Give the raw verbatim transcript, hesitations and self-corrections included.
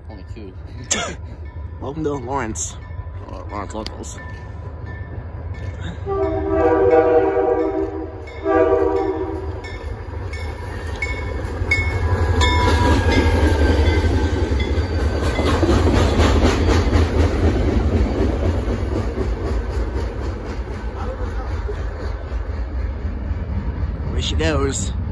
Only two. Welcome to Lawrence. Uh, Lawrence Locals. Away she goes.